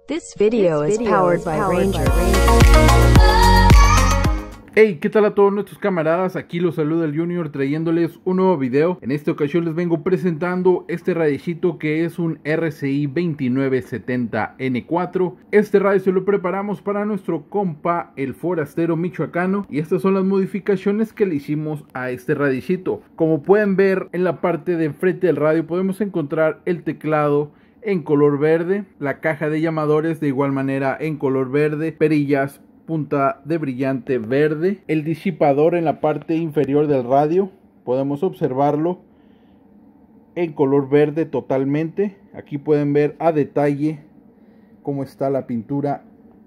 This video is powered by Ranger. Hey, ¿qué tal a todos nuestros camaradas? Aquí los saluda el Junior trayéndoles un nuevo video. En esta ocasión les vengo presentando este radiecito que es un RCI 2970N4. Este radio se lo preparamos para nuestro compa el forastero michoacano. Y estas son las modificaciones que le hicimos a este radiecito. Como pueden ver en la parte de enfrente del radio podemos encontrar el teclado en color verde, la caja de llamadores de igual manera en color verde, perillas punta de brillante verde, el disipador en la parte inferior del radio podemos observarlo en color verde totalmente. Aquí pueden ver a detalle cómo está la pintura,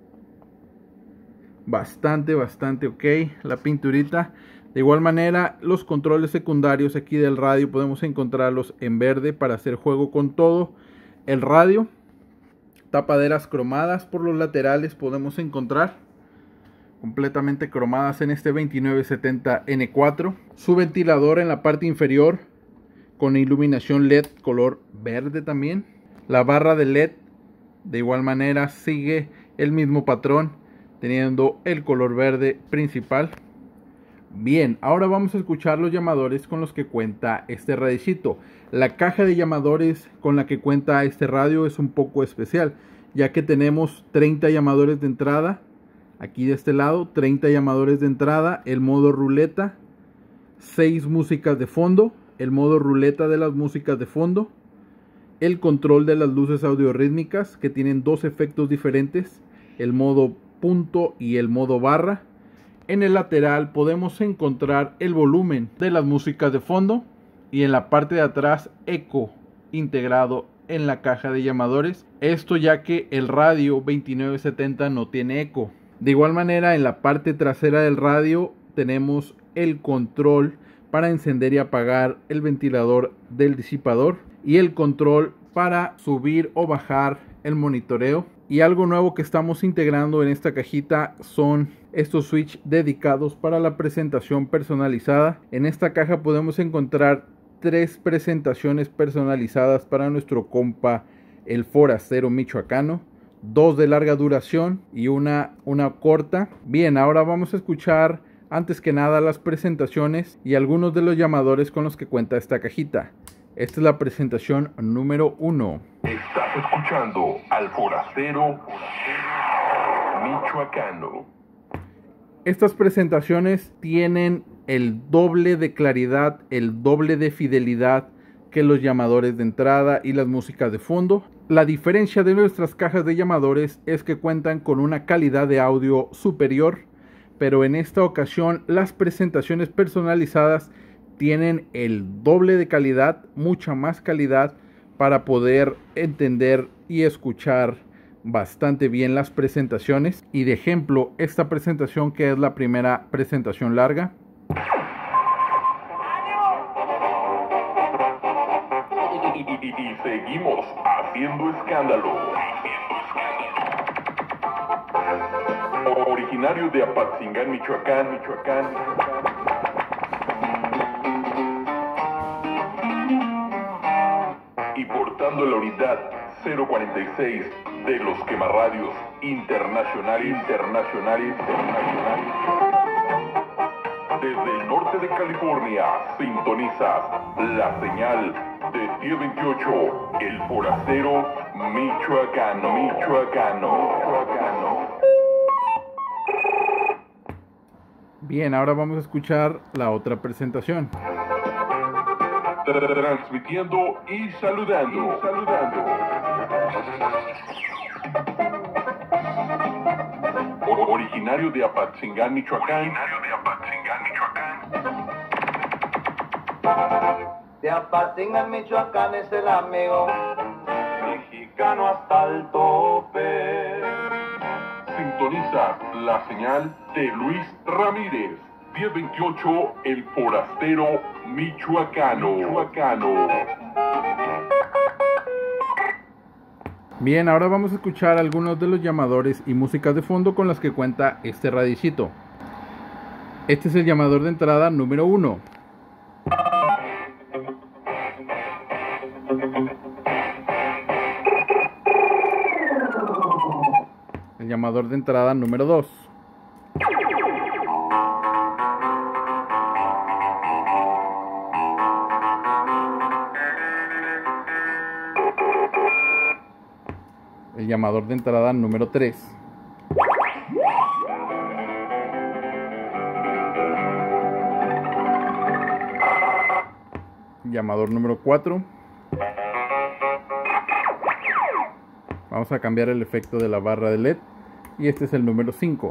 bastante ok la pinturita. De igual manera los controles secundarios aquí del radio podemos encontrarlos en verde para hacer juego con todo el radio. Tapaderas cromadas por los laterales podemos encontrar, completamente cromadas en este 2970N4. Su ventilador en la parte inferior con iluminación LED color verde también. La barra de LED de igual manera sigue el mismo patrón, teniendo el color verde principal. Bien, ahora vamos a escuchar los llamadores con los que cuenta este radiecito. La caja de llamadores con la que cuenta este radio es un poco especial, ya que tenemos 30 llamadores de entrada. Aquí de este lado, 30 llamadores de entrada, el modo ruleta, 6 músicas de fondo, el modo ruleta de las músicas de fondo, el control de las luces audiorítmicas que tienen dos efectos diferentes, el modo punto y el modo barra. En el lateral podemos encontrar el volumen de las músicas de fondo y en la parte de atrás eco integrado en la caja de llamadores. Esto ya que el radio 2970 no tiene eco. De igual manera en la parte trasera del radio tenemos el control para encender y apagar el ventilador del disipador y el control para subir o bajar el monitoreo. Y algo nuevo que estamos integrando en esta cajita son estos switch dedicados para la presentación personalizada. En esta caja podemos encontrar 3 presentaciones personalizadas para nuestro compa el forastero michoacano, 2 de larga duración y una corta. Bien, ahora vamos a escuchar antes que nada las presentaciones y algunos de los llamadores con los que cuenta esta cajita. Esta es la presentación número 1. Estás escuchando al forastero michoacano. Estas presentaciones tienen el doble de claridad, el doble de fidelidad que los llamadores de entrada y las músicas de fondo. La diferencia de nuestras cajas de llamadores es que cuentan con una calidad de audio superior, pero en esta ocasión las presentaciones personalizadas tienen el doble de calidad, mucha más calidad para poder entender y escuchar bastante bien las presentaciones. Y de ejemplo, esta presentación que es la primera presentación larga. Y seguimos haciendo escándalo. Originario de Apatzingán, Michoacán. Y portando la unidad 046 de los quemarradios internacionales. Desde el norte de California sintonizas la señal de 1028, el forastero michoacano. Bien, ahora vamos a escuchar la otra presentación. Transmitiendo y saludando. Originario de Apatzingán, Michoacán. De Apatzingán, Michoacán es el amigo mexicano hasta el tope. Sintoniza la señal de Luis Ramírez. 1028, el forastero michoacano. Bien, ahora vamos a escuchar algunos de los llamadores y músicas de fondo con las que cuenta este radicito. Este es el llamador de entrada número 1. El llamador de entrada número 2. El llamador de entrada número 3. Llamador número 4. Vamos a cambiar el efecto de la barra de LED. Y este es el número 5.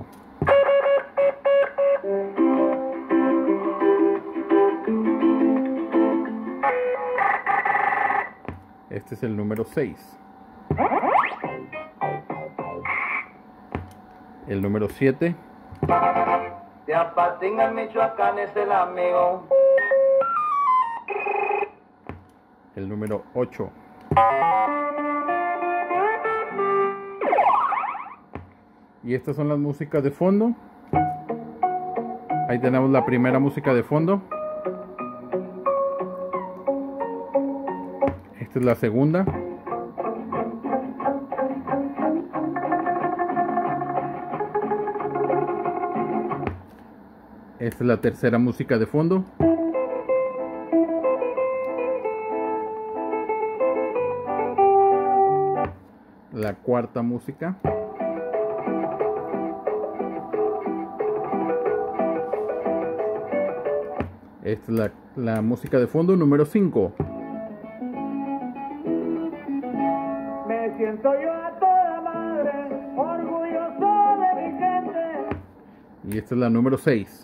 Este es el número 6. El número 7. De Apatinga, Michoacán es el amigo. El número 8. Y estas son las músicas de fondo. Ahí tenemos la primera música de fondo. Esta es la segunda. Esta es la tercera música de fondo. La cuarta música. Esta es la música de fondo número 5. Me siento yo a toda madre, orgulloso de mi gente. Y esta es la número 6.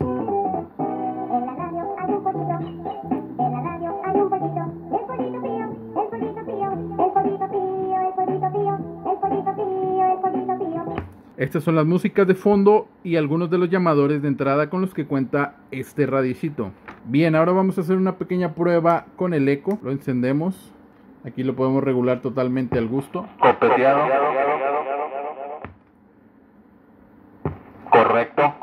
Estas son las músicas de fondo y algunos de los llamadores de entrada con los que cuenta este radiecito. Bien, ahora vamos a hacer una pequeña prueba con el eco. Lo encendemos. Aquí lo podemos regular totalmente al gusto. Copeteado. Correcto.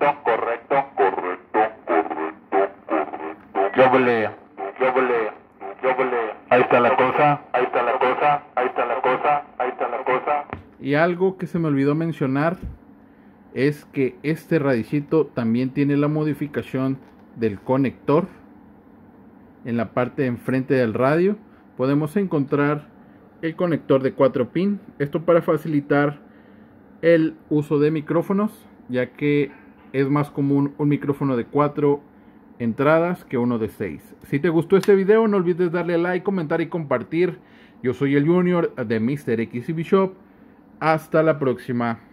Yo voleo. Ahí está la cosa. Y algo que se me olvidó mencionar es que este radicito también tiene la modificación del conector. En la parte de enfrente del radio podemos encontrar el conector de 4 pin. Esto para facilitar el uso de micrófonos, ya que es más común un micrófono de 4 entradas que uno de 6. Si te gustó este video, no olvides darle like, comentar y compartir. Yo soy el Junior de Mr. XCB Shop. Hasta la próxima.